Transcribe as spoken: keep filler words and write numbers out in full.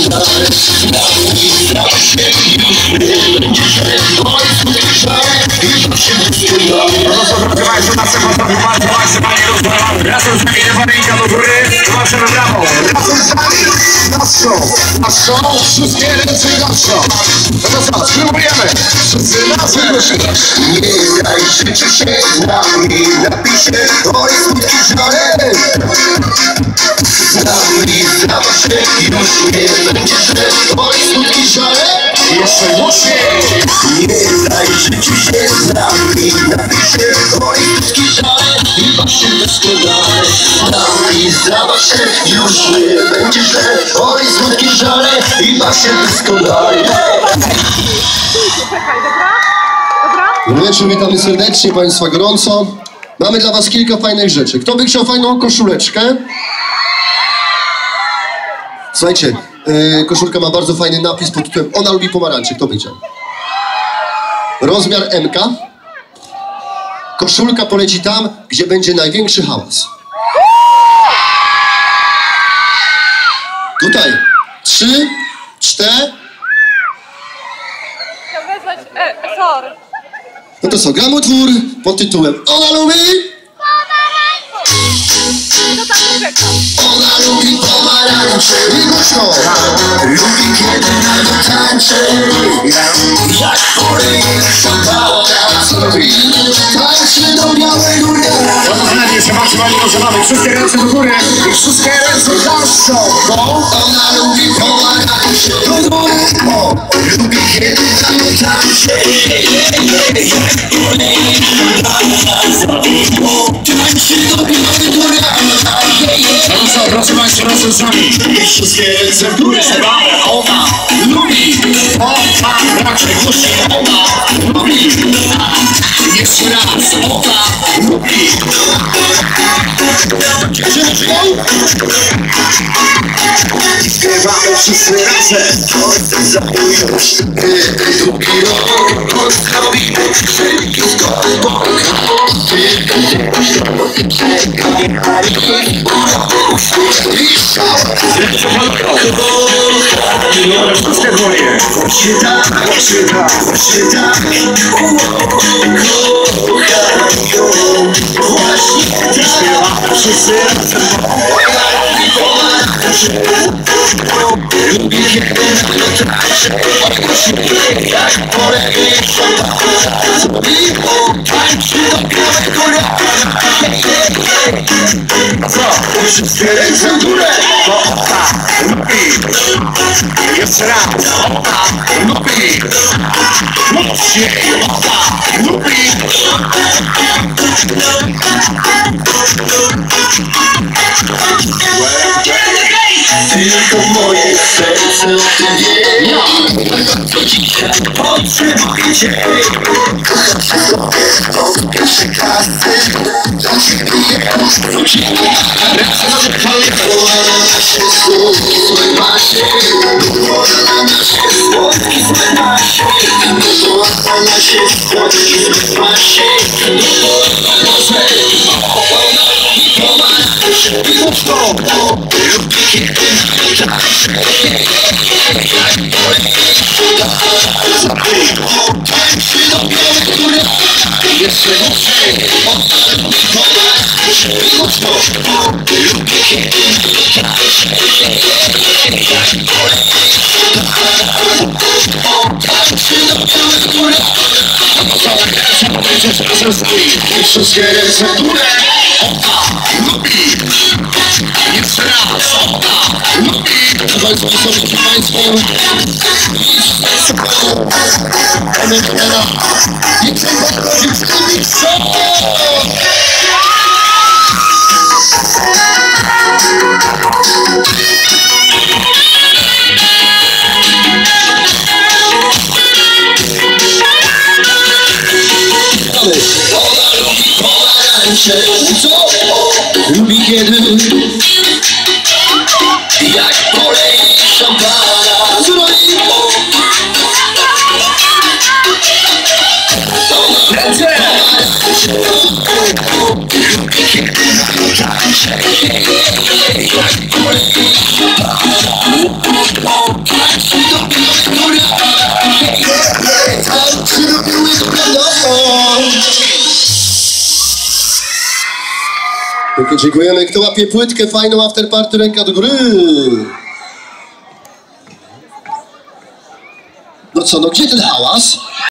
doskonale. Stała się już nie będzie, że oj, słyszałem i to się doskonale. Rozpoczynajcie na sekundę, bardzo maksymalnie rozwalamy. Razem z nami Ewarinka do góry, zobaczymy brawo. Razem z nami naszą, naszą, wszystkie ręce naszą. No to co, spróbujemy. Wszyscy razem ruszymy. Nie daj życzy się z nami, napisze oj, smutki żale. Z nami stała się już nie będzie, że oj, smutki żale. Jeszcze głośniej. Nie daj życzy się z nami, napisze oj, smutki żale. I baw się doskonale. Z nami stała się już nie będzie, że oj, smutki żale. I baw się doskonale. Czekaj, dobra? Dobra? Dobry wieczór, witamy serdecznie Państwa gorąco. Mamy dla Was kilka fajnych rzeczy. Kto by chciał fajną koszuleczkę? Słuchajcie, yy, koszulka ma bardzo fajny napis pod tytułem Ona lubi pomarańcze. Kto by chciał? Rozmiar M K. Koszulka poleci tam, gdzie będzie największy hałas. Tutaj. Trzy, cztery. Chciał wezwać e, Thor. No to co, gramy utwór pod tytułem Ona lubi... Kto tam czeka? Ona lubi pomarańcze I głośno! Lubi kiedy na nią tańczy. Jak poleje szampana. Tańczy do białego rana. Rozpoczynajcie się maksymalnie rozwalamy. Wszystkie ręce do góry i wszystkie ręce naszą. Bo Ona lubi pomarańcze. Lubi kiedy na nią tańczy. Jak poleje szampana. Tańczy do białego rana. no co, proszę Państwa, razem z nami. I wszystkie ręce w górę trzeba. Ona lubi pomarańcze. Głośniej. Ona lubi. Jeszcze raz. Ona lubi. Śpiewamy wszyscy razem. Chodź za mój już. Drugi rok. Pozdrowimy wszystkiego Boga. Dobra, wszystkie dłonie. Się tak, Się tak. się tak. Kocham ją. Właśnie tak. Śpiewamy wszyscy razem. Lubię kiedy na nią tańczę. Jak poleje szampana. Tańczy do białego rana. Co? Wszystkie ręce w górę. Bo ona lubi. Jeszcze raz. Ona lubi. Mocniej. Ona lubi. Tylko moje serce o tym wie. Do dzisiaj potrzebuję cię. Kocham cię sobie od pierwszej klasy. Do ciebie wrócimy. Woła na się słodki masie. Woła na się słodki masie. Woła na się słodki masie. Lubię kiedy na tańczy. Tańczy do białego rana. Jeszcze mocniej. Lubię kiedy na tańczy. Tańczy do białego rana. Wszystkie ręce w górę. Ona lubi. Jeszcze raz. Ona lubi. Proszę Państwa, szanowni Państwo. Mamy teraz. I przechodzimy z Lubi kiedy jak poleje szampana. Ręce! Lubi kiedy na tańczy. Jak poleje szampana. Pięknie dziękujemy. Kto łapie płytkę fajną afterparty, ręka do góry. No co, no gdzie ten hałas?